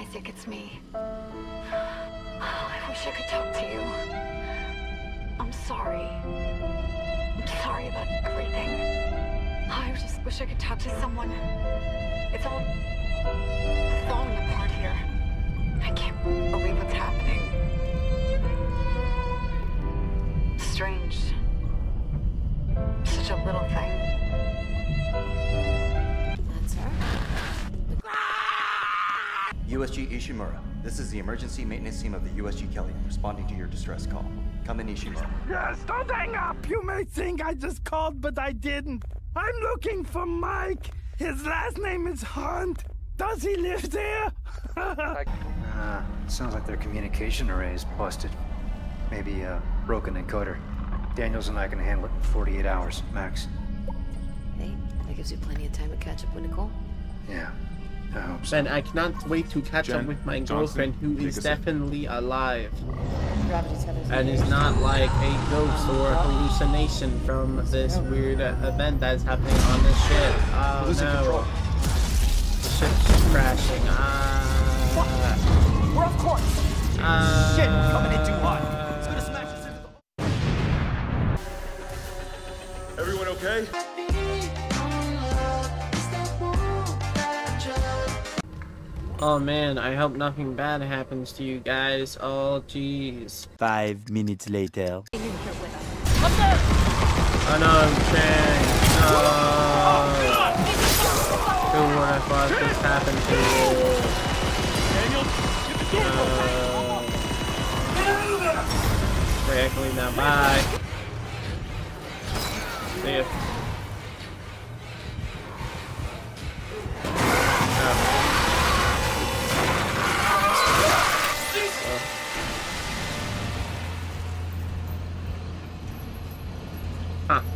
Isaac, it's me. I wish I could talk to you. I'm sorry. I'm sorry about everything. I just wish I could talk to someone. It's all falling apart here. I can't believe what's happening. Strange. Such a little thing. That's her. USG Ishimura, this is the emergency maintenance team of the USG Kelly, responding to your distress call. Come in, Ishimura. Yes, don't hang up! You may think I just called, but I didn't. I'm looking for Mike. His last name is Hunt. Does he live there? Sounds like their communication array is busted. Maybe a broken encoder. Daniels and I can handle it in 48 hours, max. Hey, that gives you plenty of time to catch up with Nicole. Yeah, I hope so. Man, I cannot wait to catch up with my girlfriend, who is definitely alive. And is not like a ghost or a hallucination from this weird event that's happening on this ship. Oh no. The ship's crashing. We're off course. Shit, coming in too hot. It's gonna smash us into the... Everyone okay? Oh man, I hope nothing bad happens to you guys. Oh jeez. 5 minutes later. Oh no, Chang. No. Who would have thought this happened to you? Daniel, get the door open. Okay, I can leave now. Bye. See ya. Huh.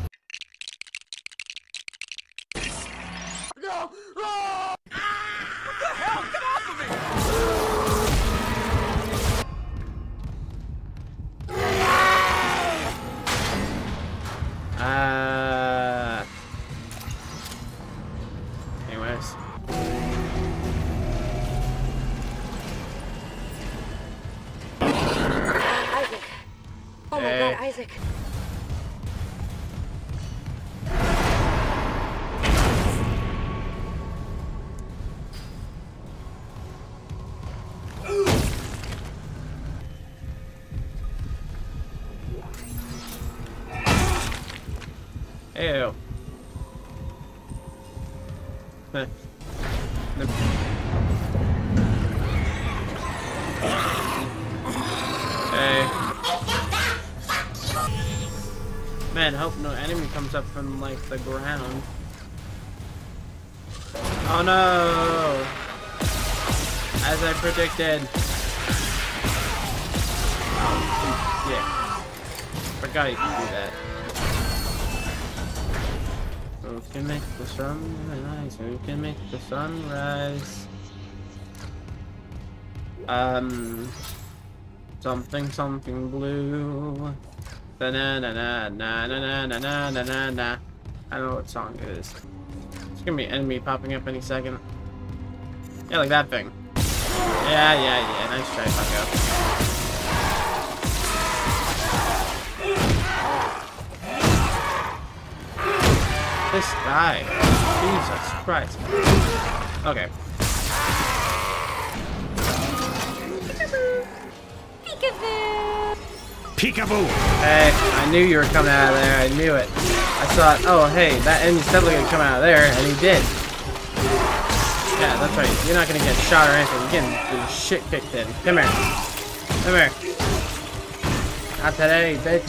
No! No! What the hell? Get off of me! Anyways. Isaac. Oh my God, Isaac. Ew. Hey. Man, hope no enemy comes up from like the ground. Oh no! As I predicted. Yeah. Forgot you could do that. Who can make the sunrise? Who can make the sunrise? Something blue. Na na na na na na na na na na. I don't know what song it is. It's gonna be an enemy popping up any second. Yeah, like that thing. Yeah. Nice try, Bucko. This guy. Jesus Christ. Okay. Peekaboo! Hey, I knew you were coming out of there. I knew it. I thought, oh, hey, that enemy's definitely gonna come out of there, and he did. Yeah, that's right. You're not gonna get shot or anything. You're getting your shit kicked in. Come here. Come here. Not today, bitch.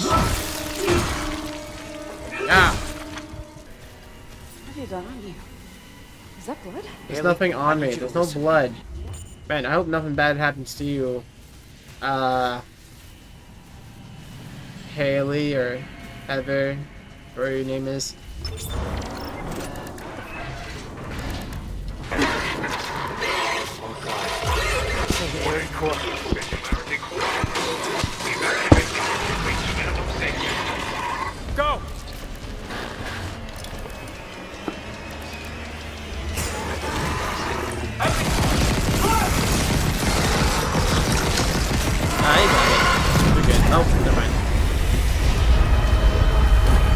Yeah. What have you done on you? Is that blood? There's nothing on me. There's no blood. Man, I hope nothing bad happens to you. Haley or Heather, whatever your name is. Go!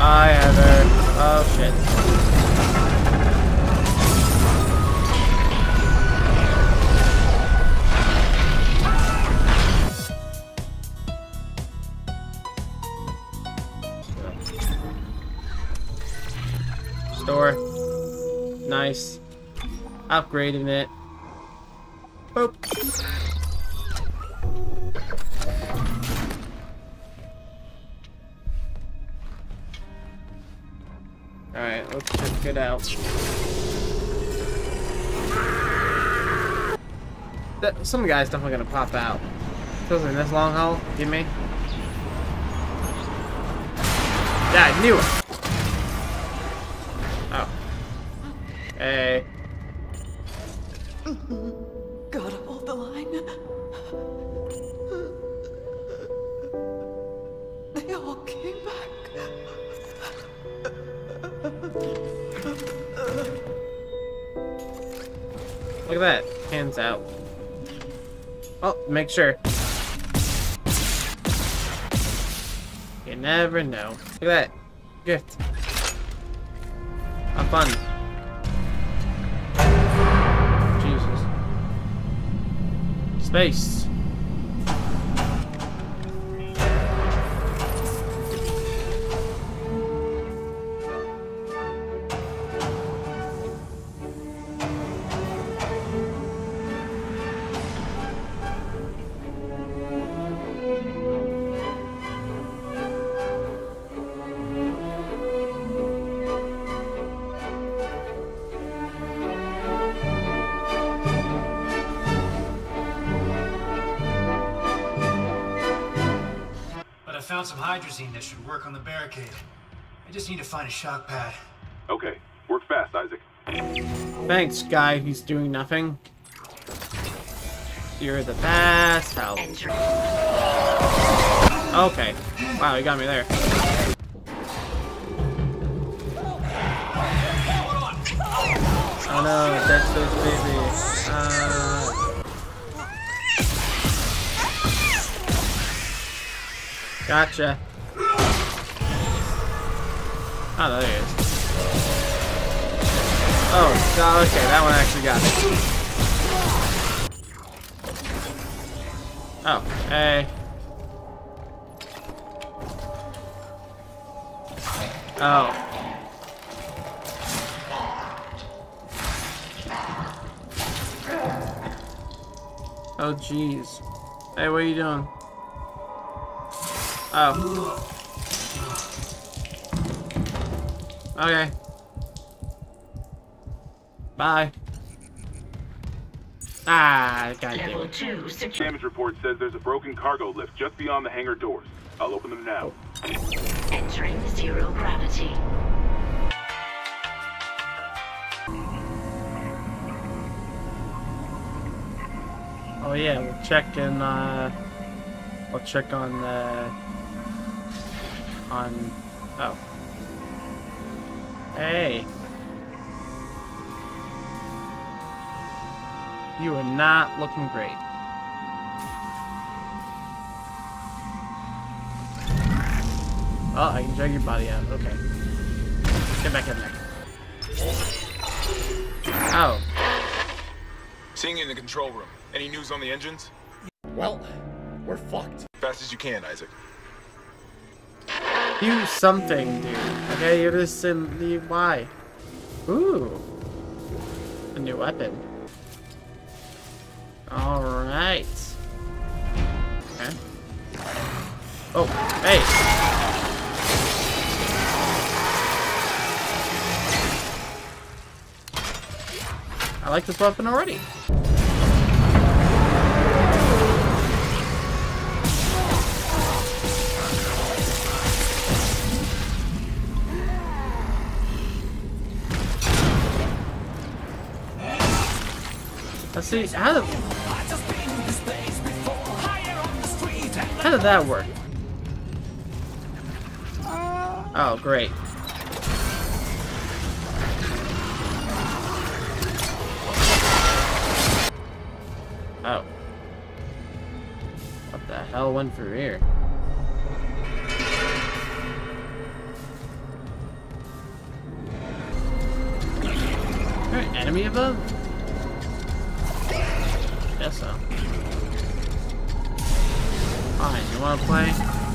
Bye, Heather. Oh, shit. Store. Nice. Upgrading it. Boop. Alright, let's check it out. Some guy's definitely gonna pop out. Especially in this long haul, give me. Yeah, I knew it! Oh. Hey. Gotta hold the line. They all came back. Look at that. Hands out. Oh, make sure. You never know. Look at that. Gift. Have fun. Jesus. Space. I found some hydrazine that should work on the barricade. I just need to find a shock pad. Okay, work fast, Isaac. Thanks, guy who's doing nothing. You're the best help. Okay. Wow, you got me there. Oh no, Dexter's baby. Gotcha. Oh, there he is. Oh, God, okay, that one actually got me. Oh, hey. Oh. Oh, jeez. Hey, what are you doing? Oh. Okay. Bye. Ah, goddamn. Level 2 damage report says there's a broken cargo lift just beyond the hangar doors. I'll open them now. Entering zero gravity. Oh yeah, we'll check in, we'll check on, oh. Hey. You are not looking great. Oh, I can drag your body out, okay. Get back in there. Oh. Seeing you in the control room. Any news on the engines? Well, we're fucked. Fast as you can, Isaac. Do something, dude. Okay, you're just in the why? Ooh. A new weapon. Alright. Okay. Oh, hey! I like this weapon already. Let's see, how did that work? Oh, great. Oh. What the hell went through here? an enemy above? Guess so. Fine, you wanna play?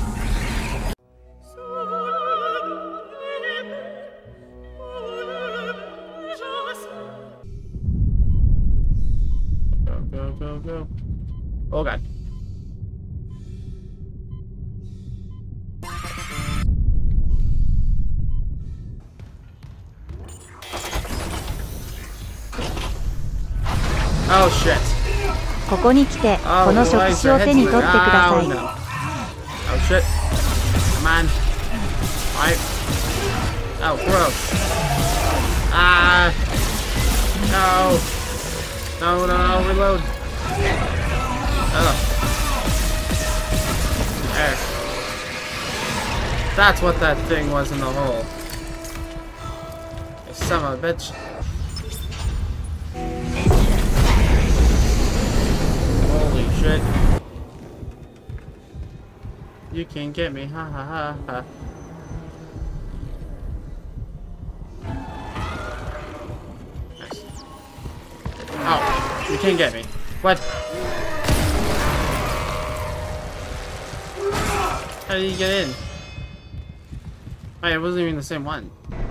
Go. Oh god. Oh shit. ここに来て、この触手を手に取ってください。 Oh shit. Come on. Alright. Oh, gross. Ah. No. No, reload. There. That's what that thing was in the hole. You son of a bitch. Holy shit. You can't get me. Ha ha ha ha. Nice. Oh, you can't get me. What? How did you get in? Oh, it wasn't even the same one.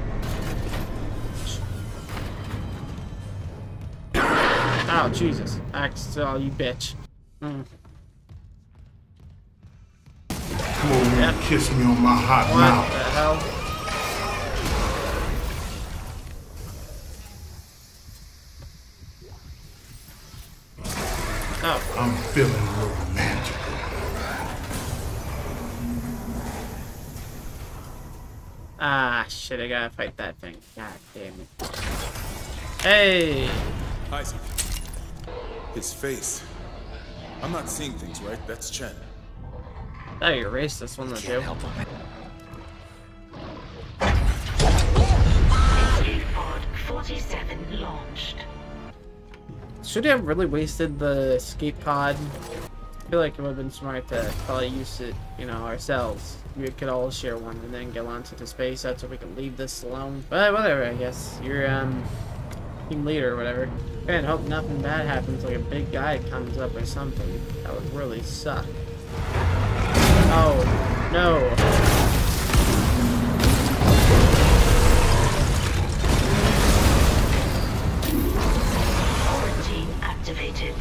Oh, Jesus. Axel, you bitch. Come on, yep. Kiss me on my hot mouth. What the hell? Oh. I'm feeling romantic. Ah, shit, I gotta fight that thing. God damn it. Hey! Isaac. His face. I'm not seeing things, right? That's Chen. I thought you erased this one, though, too. Escape pod 47 launched. Should have really wasted the escape pod. I feel like it would have been smart to probably use it, you know, ourselves. We could all share one and then go on to the space out so we can leave this alone. But whatever, I guess. You're, team leader or whatever. And hope nothing bad happens, like a big guy comes up or something. That would really suck. Oh, no. Quarantine activated.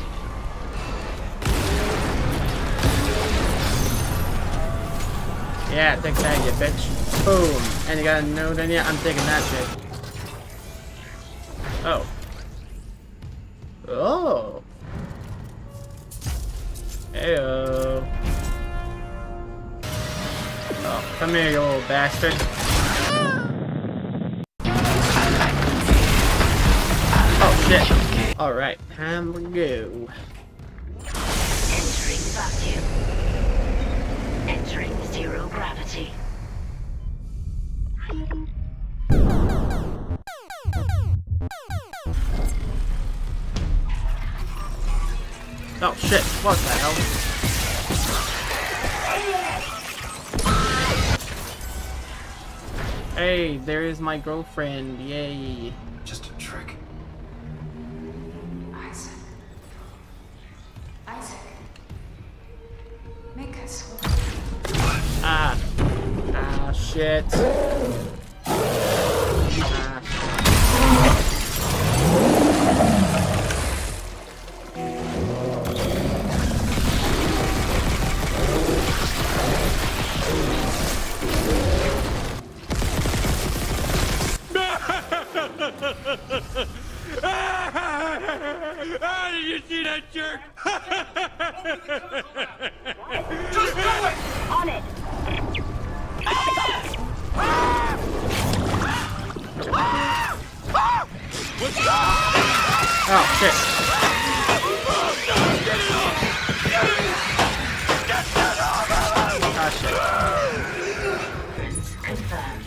Yeah, take that, you bitch. Boom. And you got a node in you? I'm taking that shit. Oh. Oh. Heyo. Oh, come here, you little bastard. Oh, shit. Alright, time to go. Entering vacuum. Entering zero gravity. Oh shit, what the hell? Hey, there is my girlfriend, yay. Just a trick. Isaac. Isaac. Make us whole. Ah. Ah, shit. Ah. Did you see that jerk? Just do it! On it! Oh, shit. Oh, shit. Confirmed.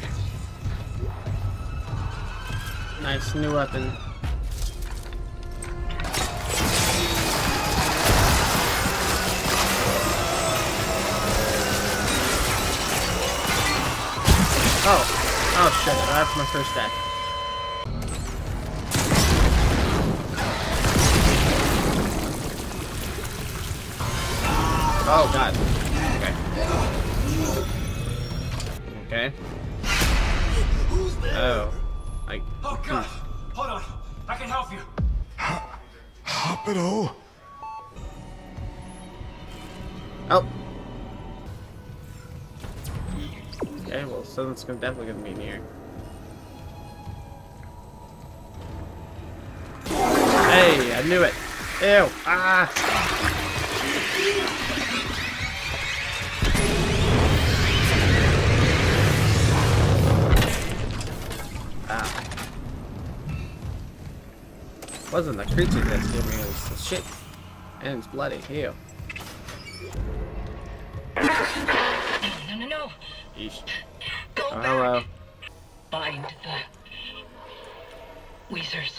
Nice new weapon. Oh shit, that's my first death. Oh god. Okay. Okay. Oh. Oh god! Hold on. I can help you. Hospital. Oh. Okay, well, someone's definitely gonna be in here. Hey, I knew it. Ew. Ah. Ah. Wasn't the creature that scared me, it was the shit. And it's bloody. Ew. No. Yeesh. Go Oh, back. hello. Find the Weezers.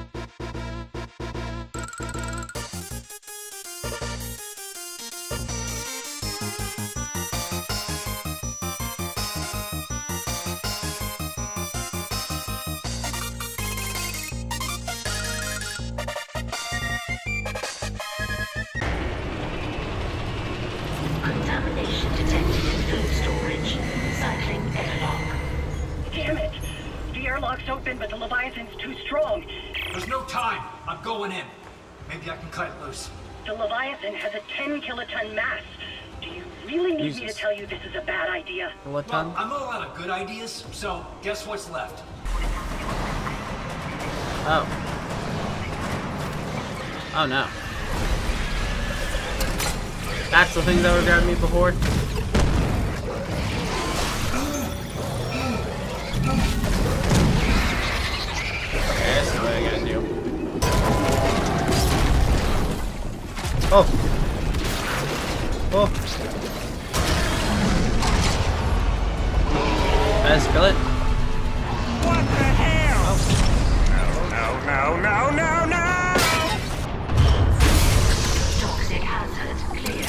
Contamination detected in food storage. Cycling airlock. Damn it! The airlock's open, but the Leviathan's too strong. There's no time. I'm going in. Maybe I can cut it loose. The Leviathan has a 10-kiloton mass. Do you really need me to tell you this is a bad idea? Well, I'm all out of good ideas, so guess what's left? Oh. Oh no. That's the thing that were grabbing me before? Okay, that's what I gotta do. Oh! Oh! Did I spill it? What the hell? No! Toxic hazard clear.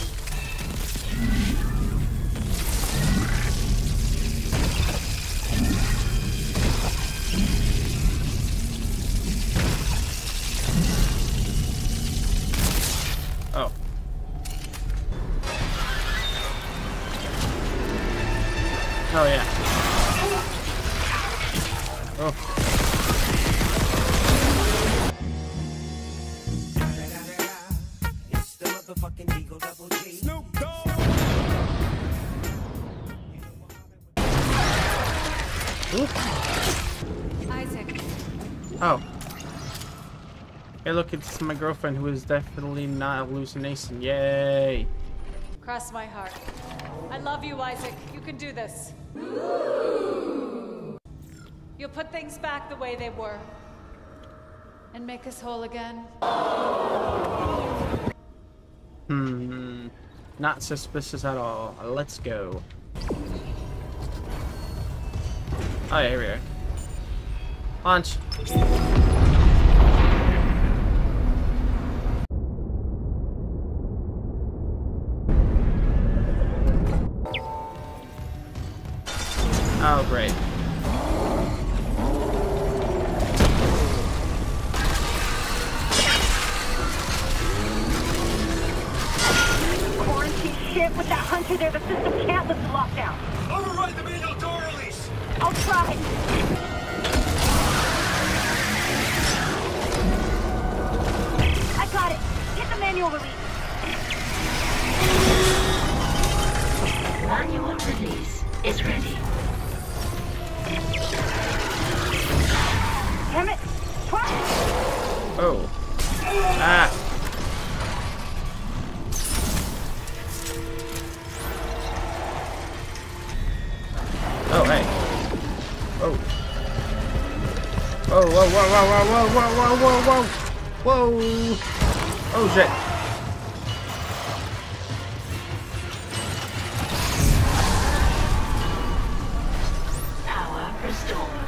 Oh. Oh yeah. Oh. It's the motherfucking Eagle Double G. Snoop Dogg. Isaac. Oh. Hey, look, it's my girlfriend who is definitely not a hallucination. Yay. Cross my heart. I love you, Isaac. You can do this. You'll put things back the way they were. And make us whole again. Not suspicious at all. Let's go. Oh yeah, here we are. Launch. Oh, great. Quarantine shit with that hunter there. The system can't lift the lockdown. Override the manual door release! I'll try. I got it. Get the manual release. Manual release is ready. Damn it. Try. Oh. Ah. Oh, hey. Oh. Whoa, whoa, whoa, whoa, whoa, whoa, whoa, whoa, whoa, whoa. Whoa. Oh, shit. Power restored.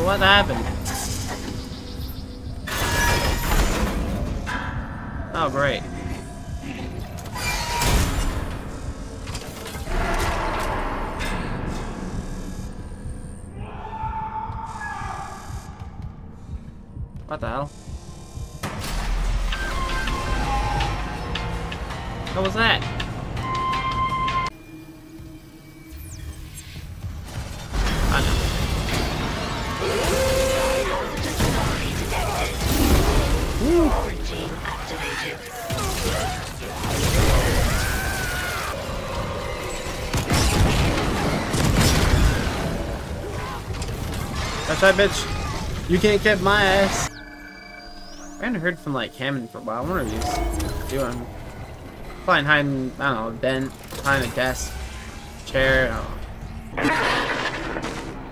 What happened? Oh, great. What the hell? What was that? I know. Woo. That's right, bitch. You can't get my ass. I haven't heard from like Hammond for a while. I wonder what he's doing. Probably hiding, I don't know, den, behind a desk, chair. I don't know.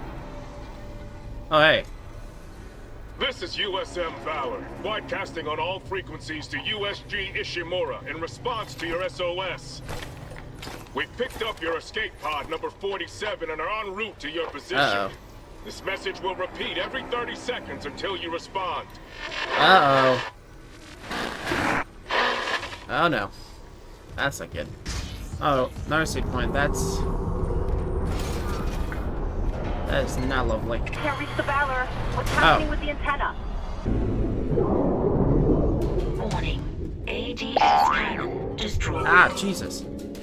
Oh hey. This is USM Valor, broadcasting on all frequencies to USG Ishimura in response to your SOS. We picked up your escape pod number 47 and are en route to your position. Uh-oh. This message will repeat every 30 seconds until you respond. Uh-oh. Oh no. That's not good. Oh, another save point. That is not lovely. Can't reach the Valor. What's happening with the antenna? Warning. AD cannon destroyed. Ah, Jesus.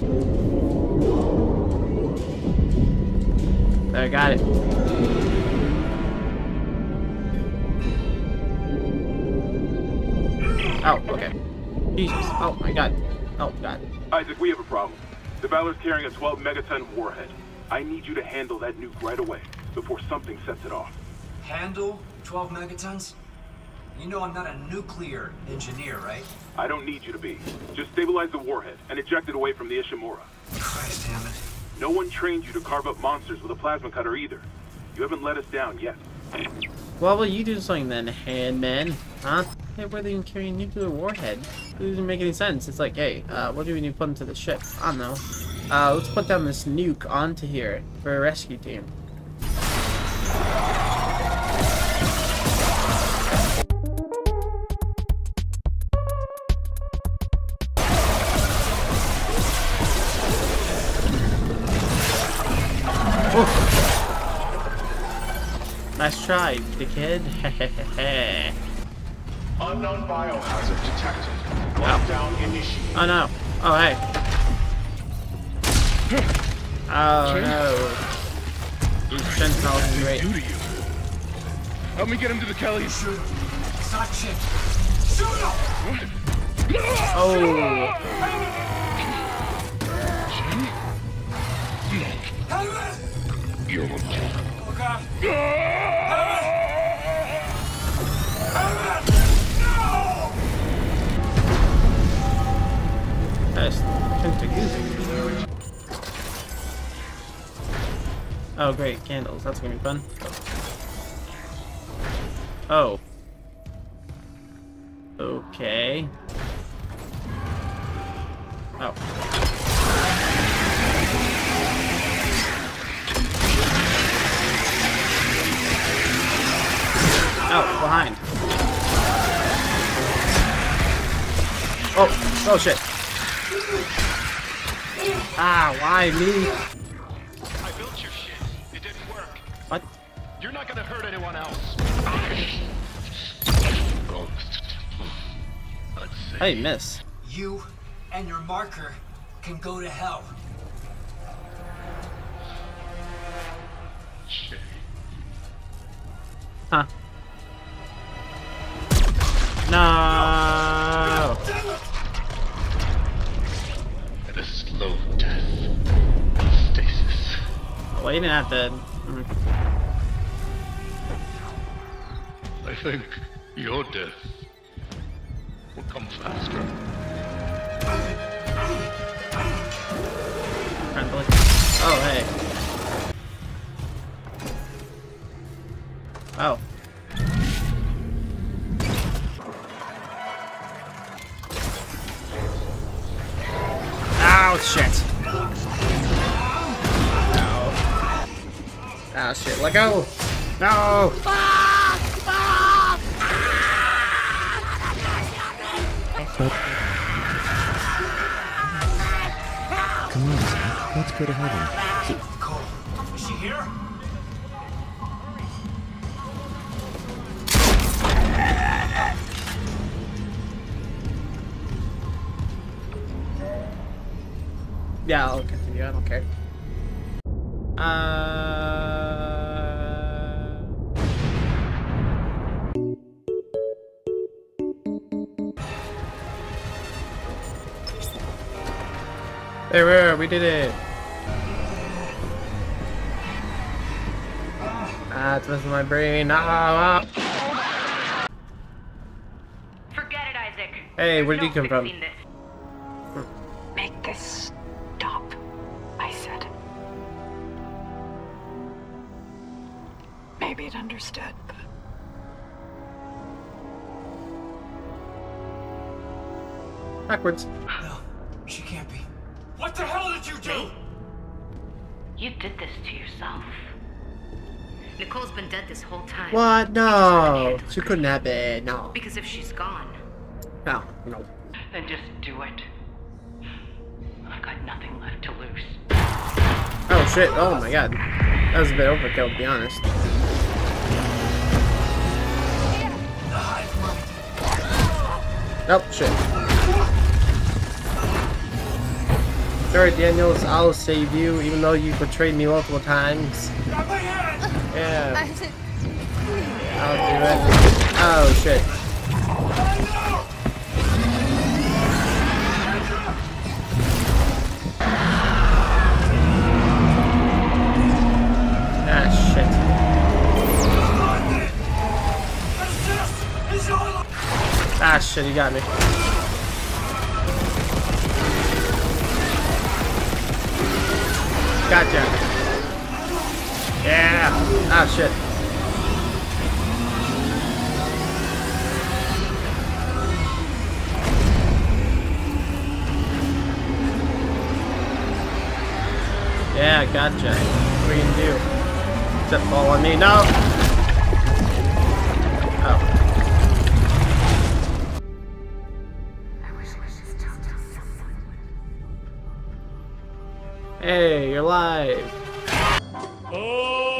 There, I got it. Oh, okay. Jesus. Oh my god. Oh god. Isaac, we have a problem. The Valor's carrying a 12 megaton warhead. I need you to handle that nuke right away, before something sets it off. Handle 12 megatons? You know I'm not a nuclear engineer, right? I don't need you to be. Just stabilize the warhead and eject it away from the Ishimura. Christ damn it. No one trained you to carve up monsters with a plasma cutter either. You haven't let us down yet. Well, will you do something then, Handman? Huh? Hey, where are they even carrying a nuclear warhead? It doesn't make any sense. It's like, hey, what do we need to put into the ship? I don't know. Let's put down this nuke onto here for a rescue team. Oh. Nice try, dickhead. Unknown biohazard detected. Lockdown initiated. Oh no. Oh hey. Oh no. These sentinels are great. Help me get him to the Kellys. Shoot him. It's not shit. Shoot him! Oh. You're oh god. That's oh great, candles. That's gonna be fun. Oh. Okay. Oh. Oh, behind. Oh, oh shit. Ah, why me? I built your shit. It didn't work. What? You're not gonna hurt anyone else. Hey, miss. You and your marker can go to hell. Shit. Huh. No. At a slow death. Stasis. Well, you didn't have to. I think your death will come faster. Friendly. Oh, hey. Oh. Oh, shit. Ow. Oh, shit. Let go. No! Come on, Zach. Let's go to heaven. Cole, is she here? Yeah, I'll continue. I don't care. There we did it. It's messing my brain. Forget it, Isaac. Hey, where did he come from? Make this stop, I said. Maybe it understood, but... Backwards. No, she can't be. What the hell did you do? You did this to yourself. Nicole's been dead this whole time. What? No. She couldn't have been. No. Because if she's gone... No. No. Then just do it. I've got nothing left to lose. Oh shit. Oh my god. That was a bit overkill, to be honest. Nope, shit. Sorry, Daniels, I'll save you, even though you betrayed me multiple times. Yeah. I'll do it. Oh, shit. Ah, shit. Ah, shit, he got me. Gotcha. Yeah. Ah, shit. Yeah, gotcha. What are you gonna do? Except fall on me. No! Oh. Hey, you're live. Oh!